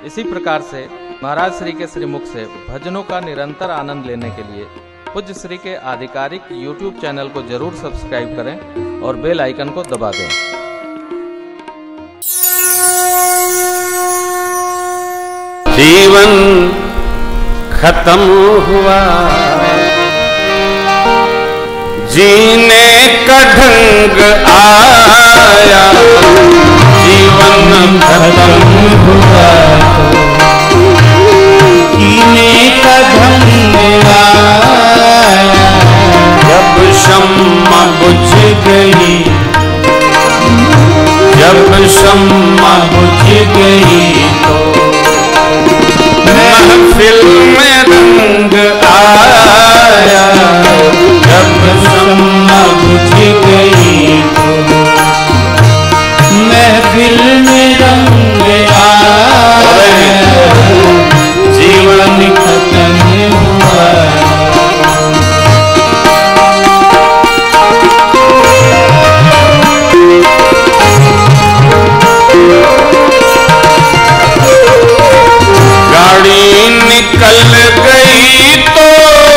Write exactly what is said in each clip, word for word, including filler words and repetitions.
इसी प्रकार से महाराज श्री के श्रीमुख से भजनों का निरंतर आनंद लेने के लिए पूज्य श्री के आधिकारिक यूट्यूब चैनल को जरूर सब्सक्राइब करें और बेल आइकन को दबा दें। जीवन खत्म हुआ, जीने का ढंग आया। जीवन खत्म हुआ, जीने का ढंग आया। जब शम्मा बुझ गई, जब शम्मा बुझ गई तो महफिल में रंग आया। जब शम्मा बुझ गई तो महफिल में रंग आया। जीवन खत्म हुआ, गाड़ी निकल गई तो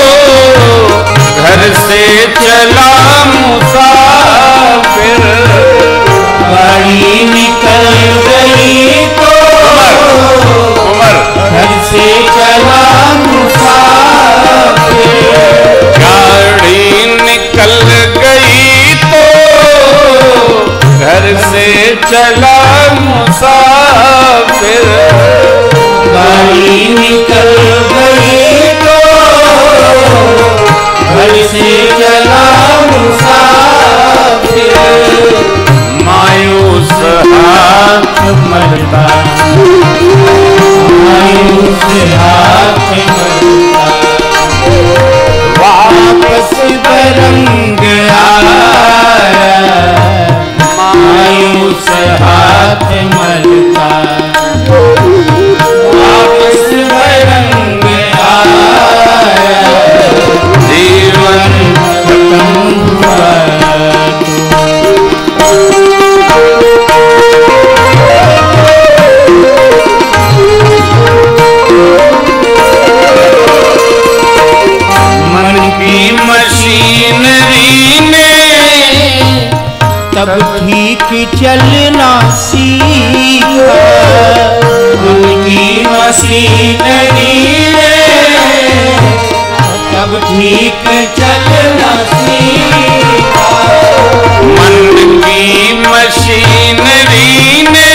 घर से चला मुसाफिर। गाड़ी निकल गई तो घर से चला मुसाफिर। गाड़ी निकल गई तो घर से चला मुसाफिर। गाड़ी निकल गई तो घर से चला मुसाफिर। मायूस हाथ मलता, मायूस हाथ मलता, वापस बरंग आया। मायूस हाथ मलता, वापस बरंग आया। जीवन खत्म हुआ, मन की मशीनरी ने तब ठीक चलना सीखा। मन की मशीनरी ने तब ठीक चलना सीखा। मन की मशीनरी ने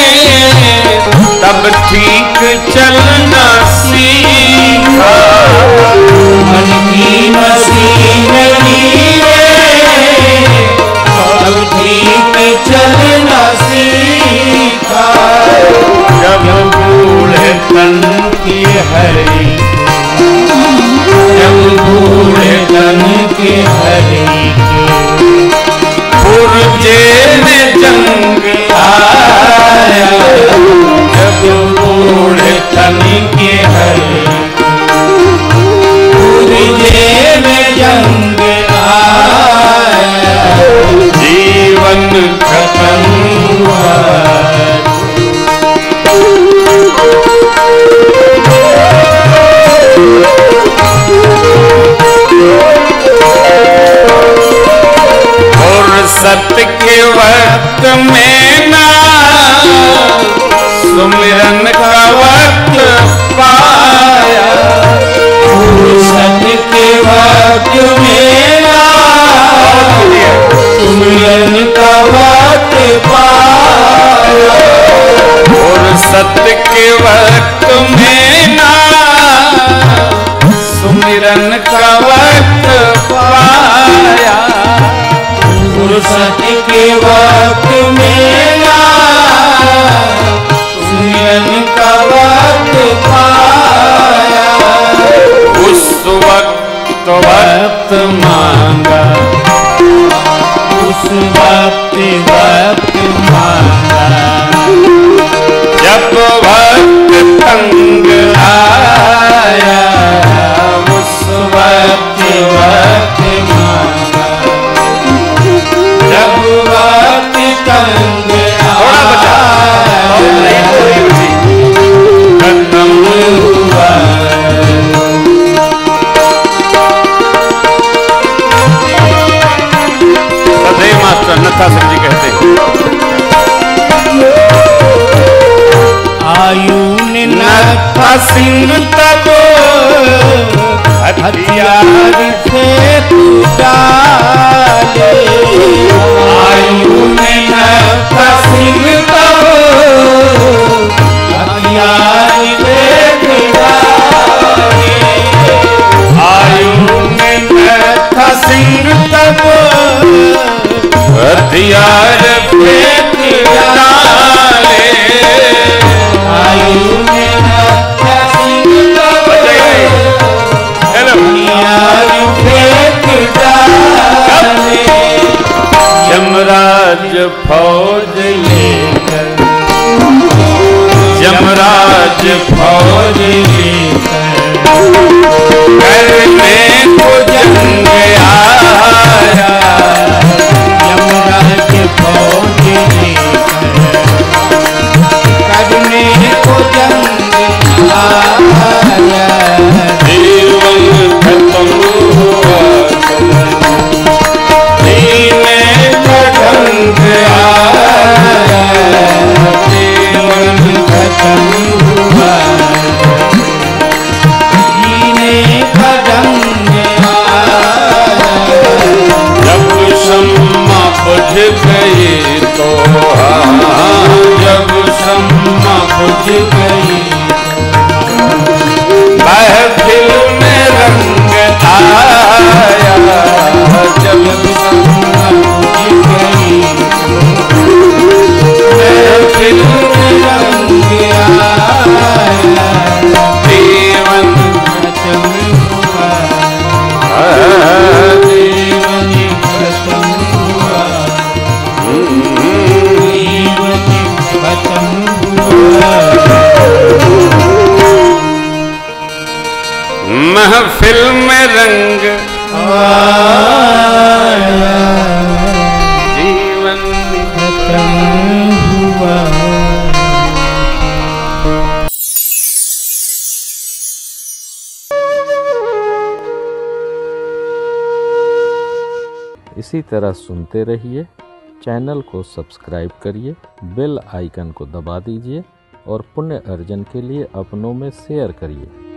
तब ठीक चलना सीखा। मन की मशीनरी ने तब ठीक चलना सीखा। जब बूढ़े तन की हरी, जब बूढ़े तन की हरी पुरजे में जंग आया। जब बूढ़े तन की हरी पुरजे में जंग आया। जीवन खत्म हुआ, और सत्य के वक्त में ना सुमिरन का वक्त पाया। सत्य के वक्त में ना सुमिरन का वक्त पाया। और सत्य के वक्त में ना सुमिरन का वक्त पाया। फुर्सत के वक्त में ना सुमिरन का वक्त पाया। उस वक्त वक्त मांगा, उस वक्त वक्त मांगा। जब वक्त तंग आया, उस वक्त वक्त मांगा। जब वक्त तंग आया, आयु ने न था सिंह तब हथियार से डाले। आयु ने न था सिंह तब हथियार से डाले। आयु ने न था सिंह तब हथियार फेंक डाले। आयु ने हथियार फेंक डाले। यमराज फौज लेकर यमराज फौज लेकर करने को जंग आया। यमराज फौज लेकर करने को जंग आया। जीवन खत्म हुआ जीने का ढंग आया। जीवन खत्म हुआ जीने का ढंग आया। जब सम्मा बुझ गई तो हाँ जब सम्मा बुझ गई महफिल में रंग आया। जब सम्मा बुझ गई महफिल में रंग आया। जीवन खत्म हुआ जीवन खत्म हुआ जीवन खत्म हुआ। महफिल में रंग आया। जीवन खत्म हुआ। इसी तरह सुनते रहिए। चैनल को सब्सक्राइब करिए, बेल आइकन को दबा दीजिए और पुण्य अर्जन के लिए अपनों में शेयर करिए।